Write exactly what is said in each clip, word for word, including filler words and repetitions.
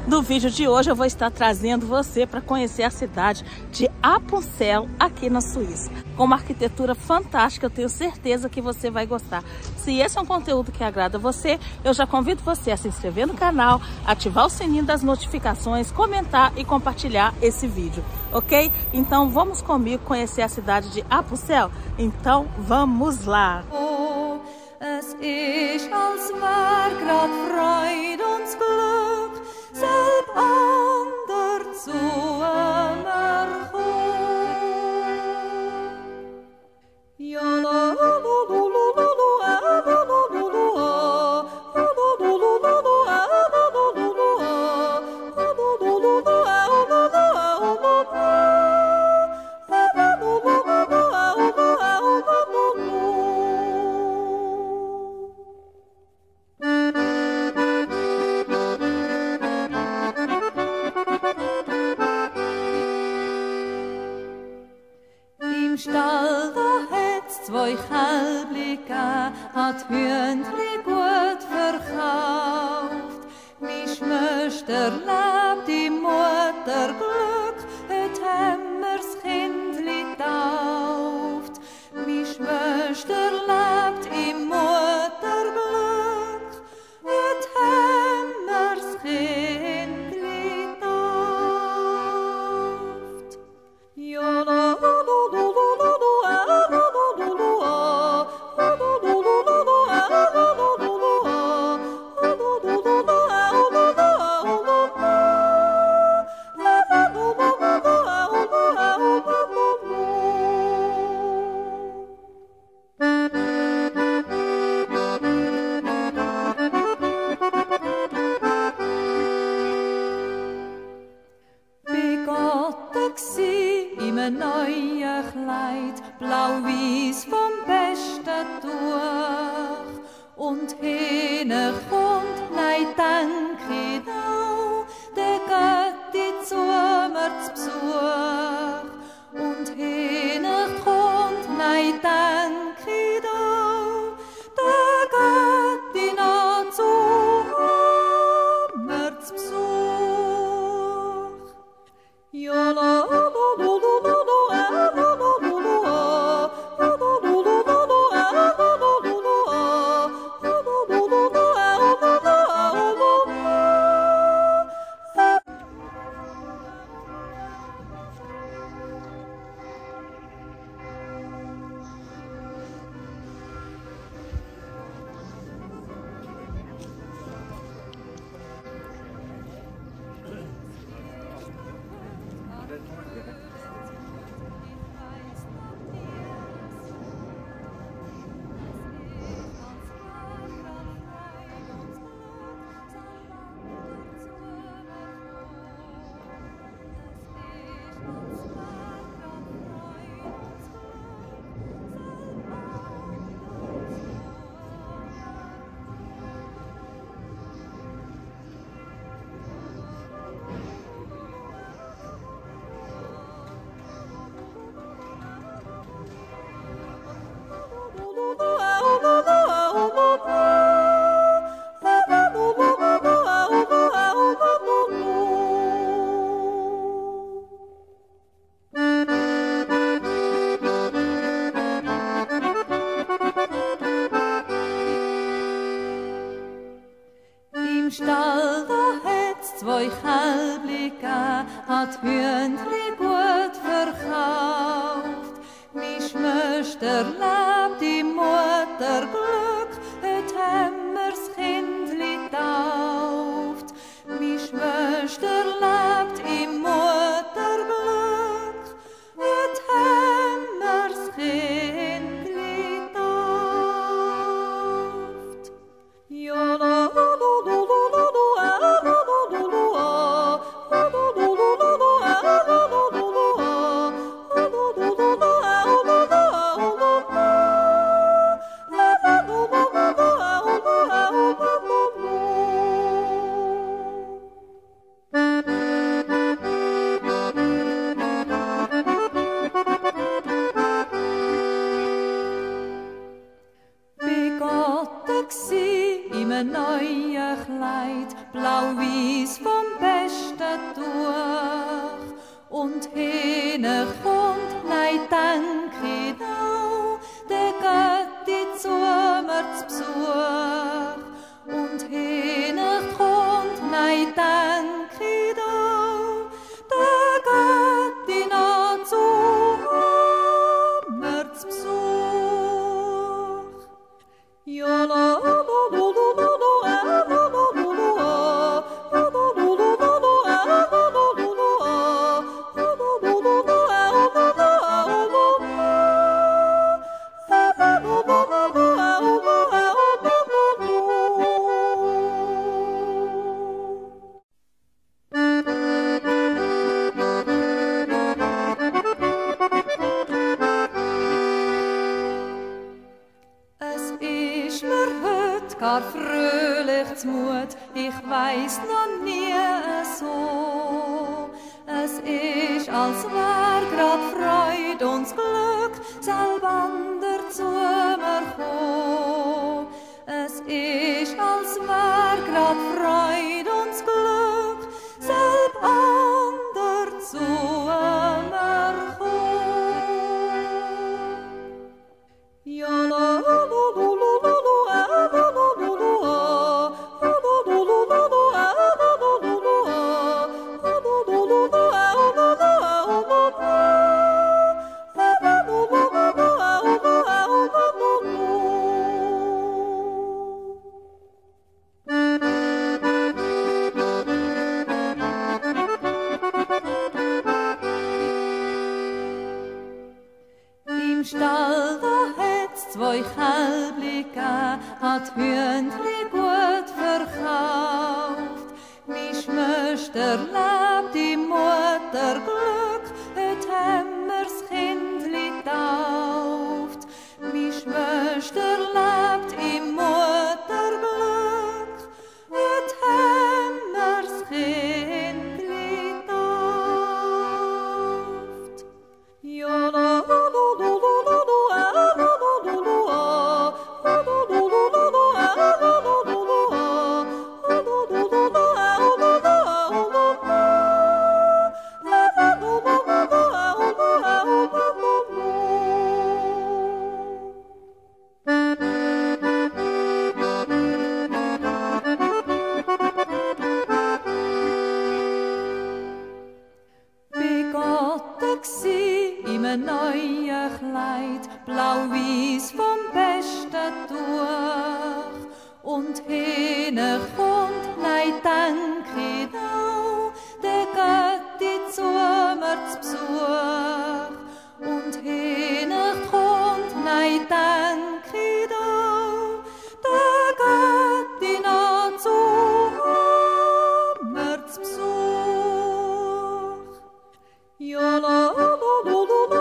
No vídeo de hoje eu vou estar trazendo você para conhecer a cidade de Appenzell aqui na Suíça. Com uma arquitetura fantástica, eu tenho certeza que você vai gostar. Se esse é um conteúdo que agrada você, eu já convido você a se inscrever no canal, ativar o sininho das notificações, comentar e compartilhar esse vídeo, ok? Então vamos comigo conhecer a cidade de Appenzell? Então vamos lá! Oh, es ist, als wär grad Freud und Glück, selb ander zu mir kommen. Ja, la, la, la, la, la, la, la, la, la, la, im Stall, da hat's zwei Kälbli gegeben, hat Hündli gut verkauft. Mi Schwester lebt, die Mutter Glück, heut haben wir's Kindli tauft. Mi Schwester lebt, im Mutter Glück, heut haben wir's Kindli tauft. Ja, la, la, la, la, la, neue Kleid, blau-weiß vom besten Tuch. Und hinne kommt, nein, denk ich auch, der Götti zu mir zu Besuch. Und hinne kommt, nein, denk ich auch, der Götti noch zu mir zu Besuch. Ja, la, la, la, la, la, im Stall, da hat's zwei Kälbli gegeben, hat Hündli gut verkauft. Mi Schwester lebt, die Mutter Glück, heut haben wir's Kindli tauft. Mi Schwester lebt, im Mutter Glück, heut haben wir's Kindli tauft. Ja, la, la, la, la, la, la, la, la, neue Kleid, blau-weiß vom Bett. Und hinne kommt, nein, denk ich auch, der Götti zu mir zu Besuch. Und hinne kommt, nein, denk ich auch, der Götti noch zu mir zu Besuch. Ja, la, la, la, la, la, la, la, la, la, la. Gar fröhlich z'Mut, ich weiss noch nie so. Es ist, als wär grad Freud und Glück selbander zu mir kommen. Es ist, als wär grad Freud und Glück selbander zu mir kommen. Ja, la, la, la, la, la, im Stall da hat's zwei Kälbli gegeben, hat Hündli gut verkauft. Mi Schmöster lebt im Mutterglück, heut haben wir's Kindli tauft. Mi Schmöster lebt im Mutterglück, heut haben wir's Kindli tauft. Ja, la, la, la, la. Neue Kleid, blau-weiß vom besten Tuch. Und hinne kommt, nein, denk ich auch, der Götti zu mir zu Besuch. Und hinne kommt, nein, denk ich auch, der Götti noch zu mir zu Besuch. Ja, la, la, la, la, la.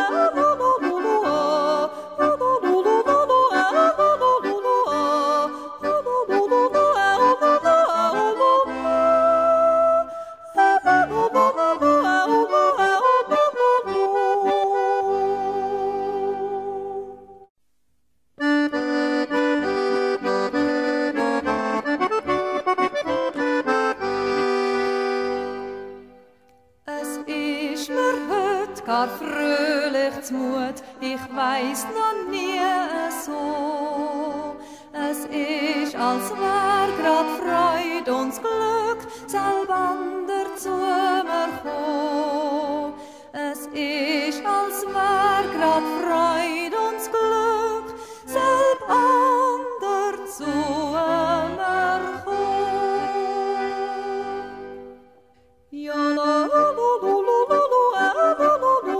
Gar fröhlich z'Mut, ich weiss noch nie so. Es ist, als wär grad Freud und Glück selbander zu mir kommen. Es ist, als wär grad Freud und Glück selbander zu mir kommen. Ja, la, la, la, la, la, la.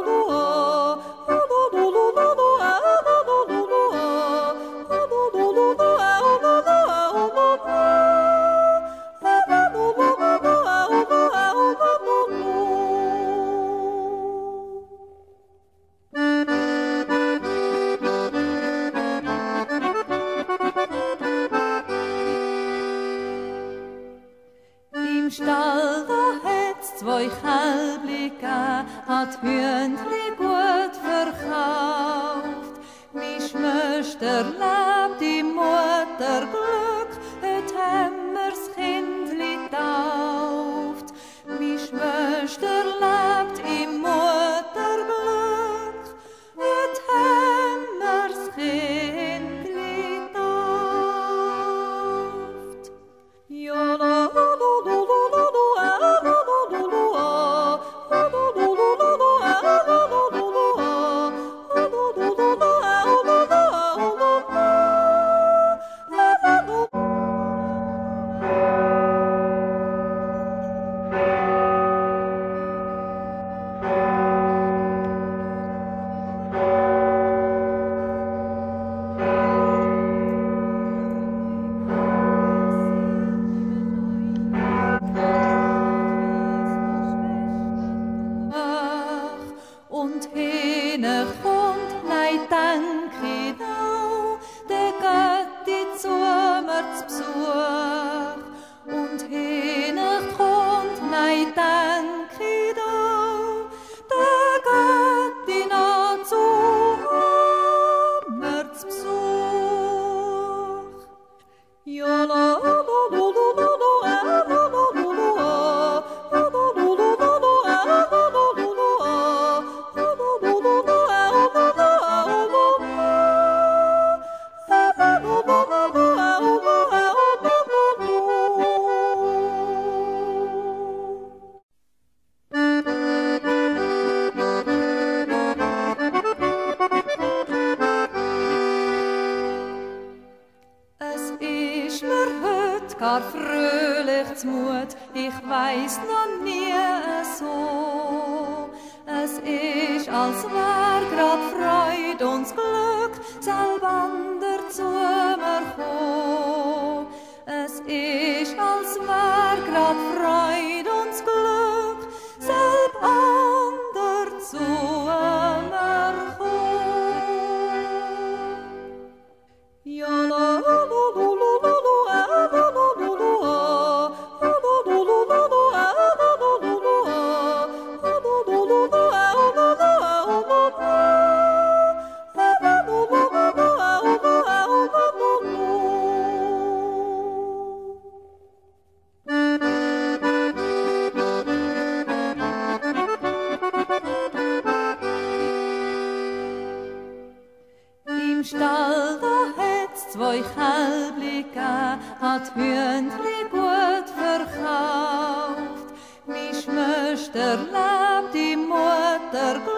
Im Stall da hat's zwei Kälbli gegeben, hat Hündli gut verkauft. Mi Schmöster lebt im Mutterglück, heut haben wir's Kindli tauft. Mi Schmöster lebt im gut, ich weiß noch nie so. Es ist, als wär grad Freud und Glück selbander zu mir gekommen. Es ist, als wär grad Freud und Glück selbander zu mir gekommen. Ja, la, la, la, la, la, la, la, la, la, im Stall da hat's zwei Kälbli gegeben, hat Hündli gut verkauft. Mi Schwester lebt, die Mutter